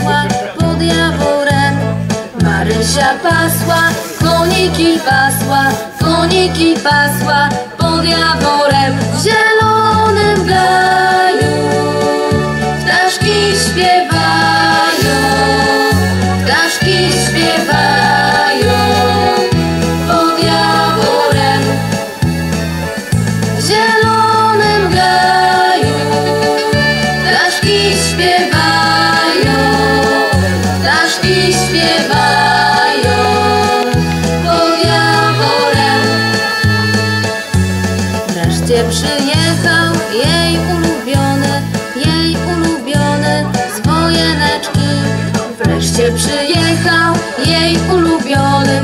pasła pod Jaworem. Marysia pasła, koniki pasła, koniki pasła pod Jaworem. W zielonym gaju ptaszki śpiewają, ptaszki śpiewają pod Jaworem. W zielonym gaju ptaszki śpiewają, ptaszki śpiewają pod Jaworem. Wreszcie przyjechał jej ulubiony z wojeneczki. Wreszcie przyjechał jej ulubiony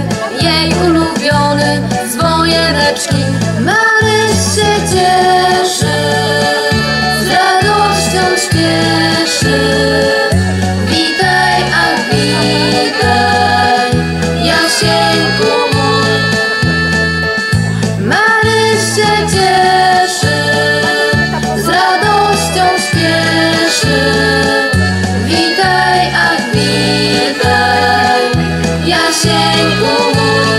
z wojeneczki. Maryś się cieszy, z radością śpieszy. Witaj, ach witaj, Jasieńku mój. Maryś się cieszy, z radością śpieszy. Witaj, ach witaj, Jasieńku mój.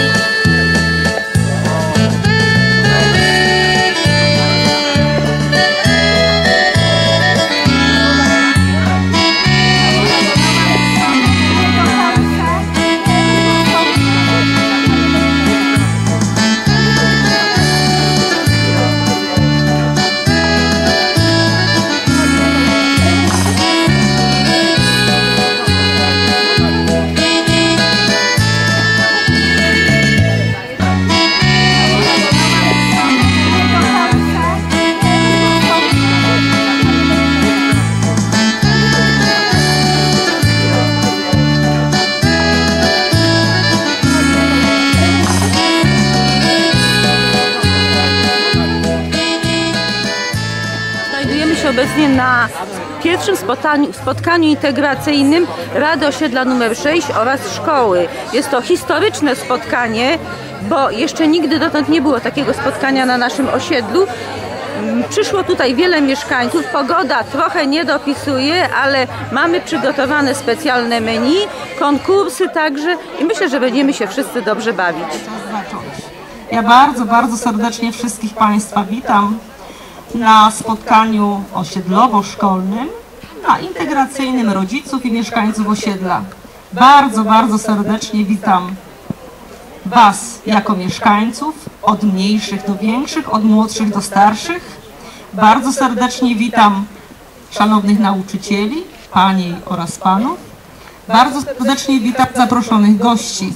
Obecnie na pierwszym spotkaniu integracyjnym Rady Osiedla nr 6 oraz szkoły. Jest to historyczne spotkanie, bo jeszcze nigdy dotąd nie było takiego spotkania na naszym osiedlu. Przyszło tutaj wiele mieszkańców, pogoda trochę nie dopisuje, ale mamy przygotowane specjalne menu, konkursy także i myślę, że będziemy się wszyscy dobrze bawić. Ja bardzo serdecznie wszystkich Państwa witam na spotkaniu osiedlowo-szkolnym, na integracyjnym rodziców i mieszkańców osiedla. Bardzo serdecznie witam Was jako mieszkańców, od mniejszych do większych, od młodszych do starszych. Bardzo serdecznie witam szanownych nauczycieli, Panie oraz Panów. Bardzo serdecznie witam zaproszonych gości.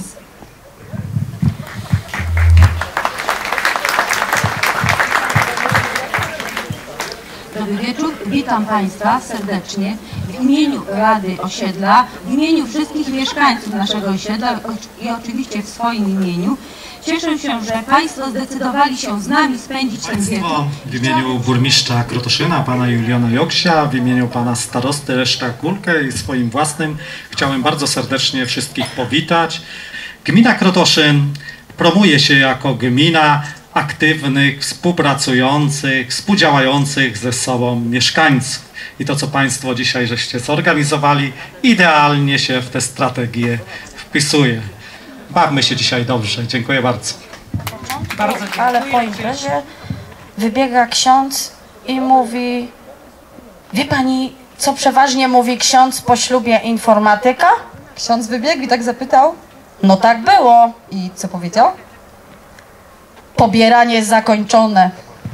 Dobry wieczór, witam Państwa serdecznie w imieniu Rady Osiedla, w imieniu wszystkich mieszkańców naszego osiedla i oczywiście w swoim imieniu. Cieszę się, że Państwo zdecydowali się z nami spędzić ten wieczór. W imieniu burmistrza Krotoszyna, pana Juliana Joksia, w imieniu pana starosty Leszka Kulkę i swoim własnym chciałem bardzo serdecznie wszystkich powitać. Gmina Krotoszyn promuje się jako gmina aktywnych, współpracujących, współdziałających ze sobą mieszkańców. I to, co Państwo dzisiaj żeście zorganizowali, idealnie się w tę strategię wpisuje. Bawmy się dzisiaj dobrze. Dziękuję bardzo. Ale po imprezie wybiega ksiądz i mówi: wie pani, co przeważnie mówi ksiądz po ślubie informatyka? Ksiądz wybiegł i tak zapytał. No tak było. I co powiedział? Pobieranie zakończone.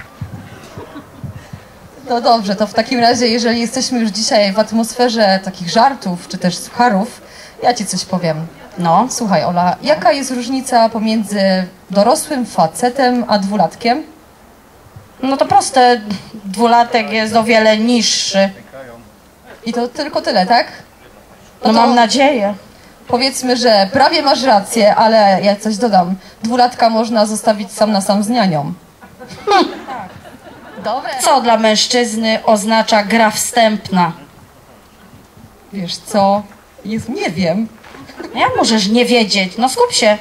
No dobrze, to w takim razie, jeżeli jesteśmy już dzisiaj w atmosferze takich żartów, czy też sucharów, ja ci coś powiem. No. Słuchaj, Ola, jaka jest różnica pomiędzy dorosłym facetem a dwulatkiem? No to proste, dwulatek jest o wiele niższy. I to tylko tyle, tak? No mam nadzieję. Powiedzmy, że prawie masz rację, ale ja coś dodam. Dwulatka można zostawić sam na sam z nianią. Dobre. Co dla mężczyzny oznacza gra wstępna? Wiesz co? Nie wiem. Jak możesz nie wiedzieć? No skup się.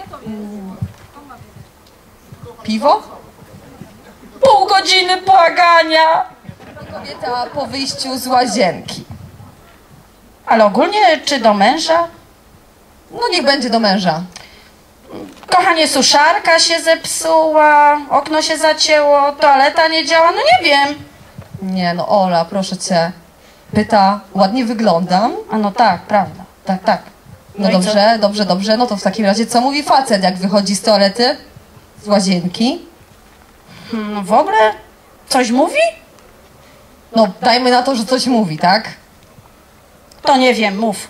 Piwo? Pół godziny błagania. Kobieta po wyjściu z łazienki. Ale ogólnie czy do męża? No niech będzie do męża. Kochanie, suszarka się zepsuła, okno się zacięło, toaleta nie działa, no nie wiem. Nie no, Ola, proszę cię. Pyta, ładnie wyglądam? A no tak, prawda, tak. No i dobrze, dobrze. No to w takim razie co mówi facet, jak wychodzi z toalety? Z łazienki? No w ogóle coś mówi? No dajmy na to, że coś mówi, tak? To nie wiem, mów.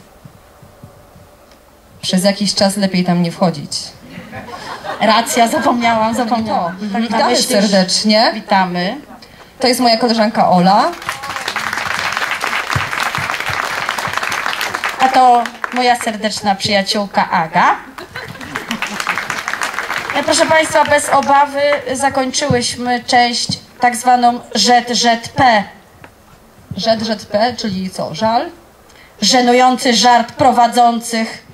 Przez jakiś czas lepiej tam nie wchodzić. Racja, zapomniałam. Witamy myślisz? serdecznie. Witamy. To jest moja koleżanka Ola. A to moja serdeczna przyjaciółka Aga. Proszę Państwa, bez obawy zakończyłyśmy część tak zwaną ZZP. ZZP, czyli co, żal? Żenujący żart prowadzących.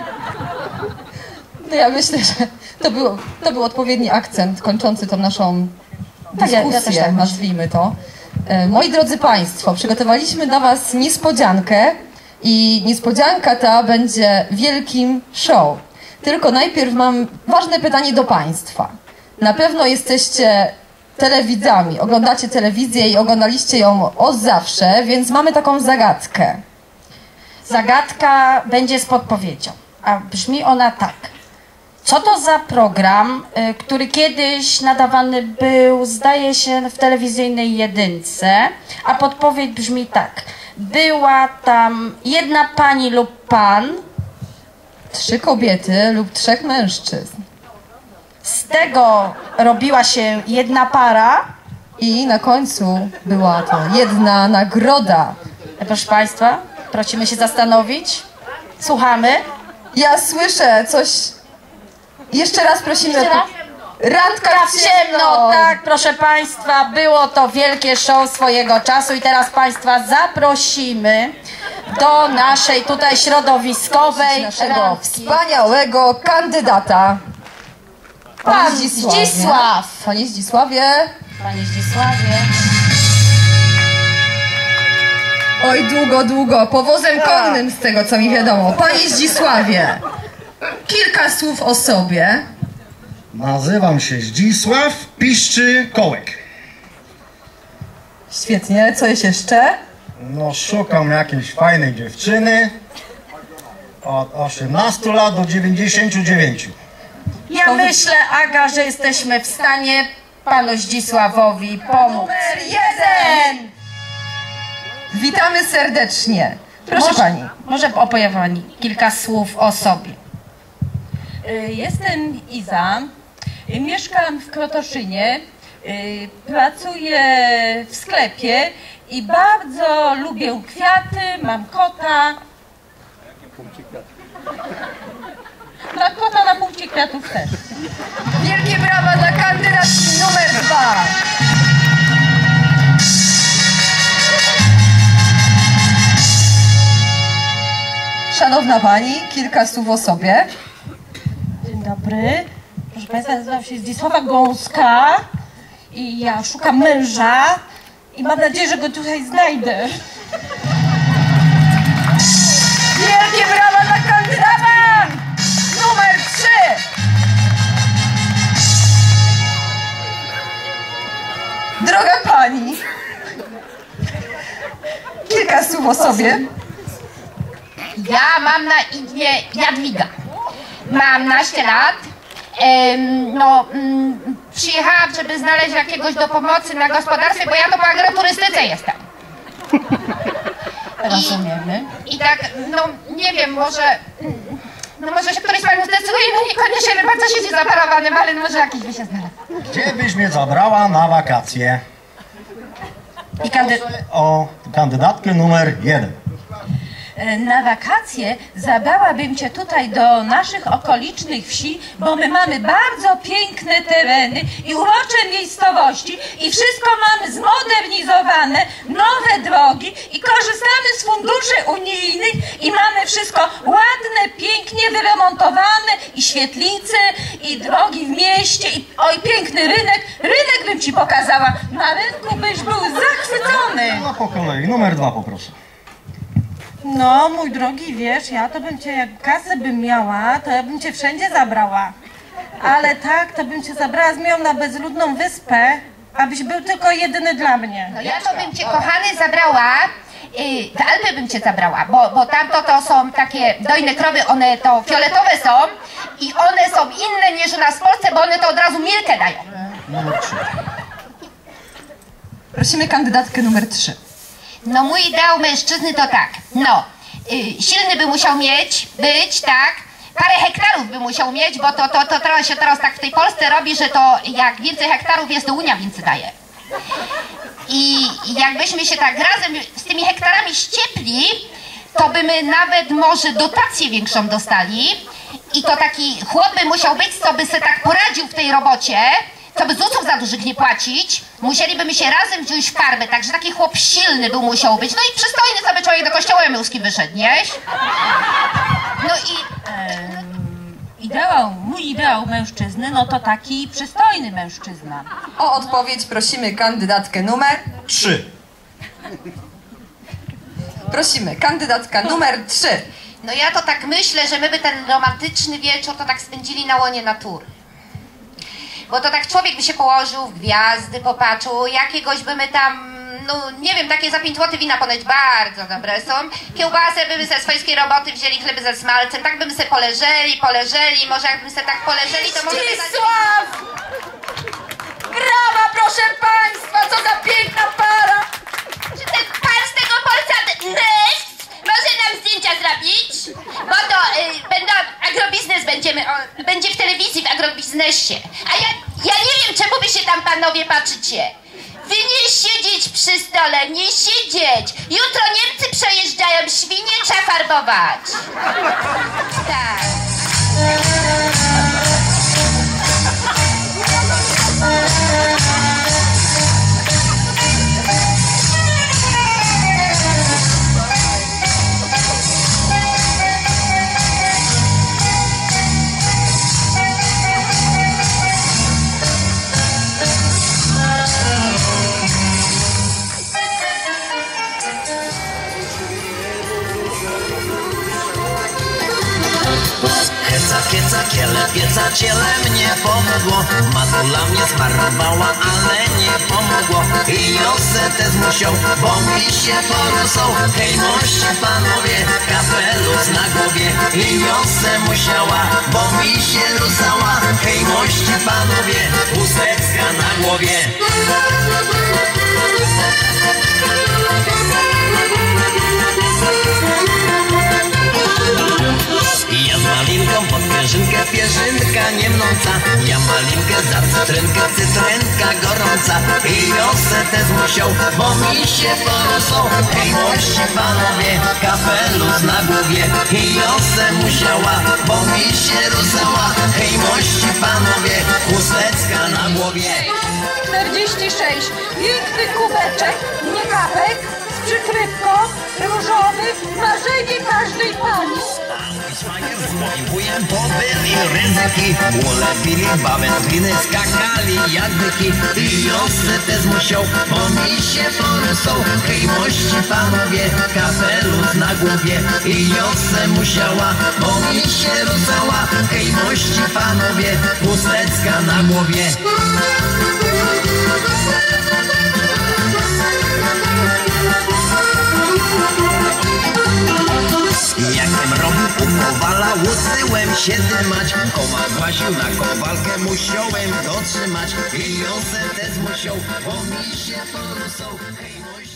No ja myślę, że to był odpowiedni akcent kończący tą naszą dyskusję, ja też tak myślę. nazwijmy to. Moi drodzy Państwo, przygotowaliśmy dla Was niespodziankę i niespodzianka ta będzie wielkim show. Tylko najpierw mam ważne pytanie do Państwa. Na pewno jesteście telewidzami, oglądacie telewizję i oglądaliście ją od zawsze, więc mamy taką zagadkę. Zagadka będzie z podpowiedzią, a brzmi ona tak. Co to za program, który kiedyś nadawany był, zdaje się, w telewizyjnej jedynce, a podpowiedź brzmi tak. Była tam jedna pani lub pan. 3 kobiety lub 3 mężczyzn. Z tego robiła się jedna para. I na końcu była to jedna nagroda. Proszę Państwa, prosimy się zastanowić. Słuchamy. Ja słyszę coś. Jeszcze raz prosimy. Jeszcze raz? Randka w Ciemno, tak, proszę Państwa, było to wielkie show swojego czasu i teraz Państwa zaprosimy do naszej tutaj środowiskowej Naszego randki. wspaniałego kandydata. Pan Zdzisław. Panie Zdzisławie. Panie Zdzisławie. Oj, długo, powozem konnym z tego, co mi wiadomo. Panie Zdzisławie, kilka słów o sobie. Nazywam się Zdzisław Piszczy Kołek. Świetnie, co jest jeszcze? No, szukam jakiejś fajnej dziewczyny od 18 lat do 99. Ja myślę, Aga, że jesteśmy w stanie panu Zdzisławowi pomóc. Numer 1! Witamy serdecznie. Proszę pani. Może opowie pani kilka słów o sobie. Jestem Iza, mieszkam w Krotoszynie, pracuję w sklepie i bardzo lubię kwiaty, mam kota. Kota na punkcie kwiatów też. Wielkie brawa dla kandydatki numer 2. Szanowna pani, kilka słów o sobie. Dzień dobry. Proszę Państwa, nazywam się Zdzisława Gąska i ja szukam męża i mam nadzieję, że go tutaj znajdę. Wielkie brawa dla kandydata numer 3. Droga pani, kilka słów o sobie. Ja mam na imię Jadwiga. Mam naście lat. Przyjechałam, żeby znaleźć jakiegoś do pomocy na gospodarstwie, bo ja to po agroturystyce jestem. Rozumiemy. I tak, nie wiem, może się któryś z panów zdecyduje, niekoniecznie, ale bardzo siedzi zaparowanym, ale może jakiś by się znalazł. Gdzie byś mnie zabrała na wakacje? I O kandydatkę numer 1. Na wakacje zabrałabym Cię tutaj do naszych okolicznych wsi, bo my mamy bardzo piękne tereny i urocze miejscowości i wszystko mamy zmodernizowane, nowe drogi i korzystamy z funduszy unijnych i mamy wszystko ładne, pięknie wyremontowane i świetlice i drogi w mieście i oj, piękny rynek. Rynek bym Ci pokazała. Na rynku byś był zachwycony. No po kolei, numer 2 poproszę. No, mój drogi, wiesz, ja to bym cię, jak kasę bym miała, to ja bym cię wszędzie zabrała. Ale tak, to bym cię zabrała z nią na bezludną wyspę, abyś był tylko jedyny dla mnie. No ja to bym cię, kochany, zabrała, w Alpy bym cię zabrała, bo tamto to są takie dojne krowy, one to fioletowe są i one są inne niż u nas w Polsce, bo one to od razu milkę dają. Numer 3. Prosimy kandydatkę numer 3. No mój ideał mężczyzny to tak, no, silny by musiał być, tak, parę hektarów by musiał mieć, bo to trochę się teraz tak w tej Polsce robi, że to jak więcej hektarów jest, to Unia więcej daje. I jakbyśmy się tak razem z tymi hektarami ściepli, to by my nawet może dotację większą dostali i to taki chłop by musiał być, co by se tak poradził w tej robocie, co by ZUS-ów za dużych nie płacić, musielibyśmy się razem wziąć w karmę, także taki chłop silny by musiał być, no i przystojny sobie człowiek do kościoła Emełski wyszedł, nie? No i... Mój ideał mężczyzny, no to taki przystojny mężczyzna. O odpowiedź prosimy kandydatkę numer 3. Prosimy, kandydatka numer 3. No ja to tak myślę, że my by ten romantyczny wieczór to tak spędzili na łonie natury. Bo to tak człowiek by się położył w gwiazdy, popatrzył, jakiegoś by my tam, no nie wiem, takie za 5 zł wina ponoć bardzo dobre są. Kiełbasę by my ze swojskiej roboty wzięli, chleby ze smalcem, tak by my sobie poleżeli, może jakby my sobie tak poleżeli, to może by... Zdzisław! Brawa, proszę państwa, co za piękna para! Czy ten pan z tego Polsat może nam zdjęcia zrobić? Bo to agrobiznes będzie w telewizji w agrobiznesie. A ja nie wiem, czemu wy się tam panowie patrzycie. Wy nie siedzieć przy stole, nie siedzieć. Jutro Niemcy przejeżdżają, świnie trzeba farbować. Tak. Kieca, kiele, pieca, ciele mnie pomogło. Matula mnie smarowała, ale nie pomogło. I Josetes musiał, bo mi się porosą. Hej, mości panowie, kapelusz na głowie. I Jose musiała, bo mi się rusała. Hej, mości panowie, chusteczka na głowie. Ja z malinką pod pierzynka niemnąca. Ja malinkę za cytrynka gorąca. I Josetes musiał, bo mi się porosą. Hej, mości panowie, kapelusz na głowie. I Jose musiała, bo mi się rusała. Hej, mości panowie, chusteczka na głowie. 46. Piękny kubeczek, nie kapek, z przykrywką, różowy, marzenie każdej pani. Z moim wujem pobyli ryzyki, ulepili babę z gliny, skakali jak byki. I Josetes musiał, bo mi się porysą. Hej, mości panowie, kapelusz na głowie. I Jose musiała, bo mi się rusała. Hej, mości panowie, chusteczka na głowie. Jakem robił u kowala, uczyłem się dymać. Kowal właził na kowalkę, musiałem dotrzymać. I Josetes musiał, bo mi się porusą.